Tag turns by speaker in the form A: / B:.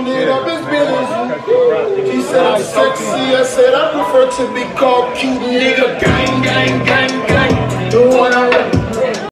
A: it up his business. He said I'm sexy, I said I prefer to be called cute nigga. Gang, gang, gang, gang. The one I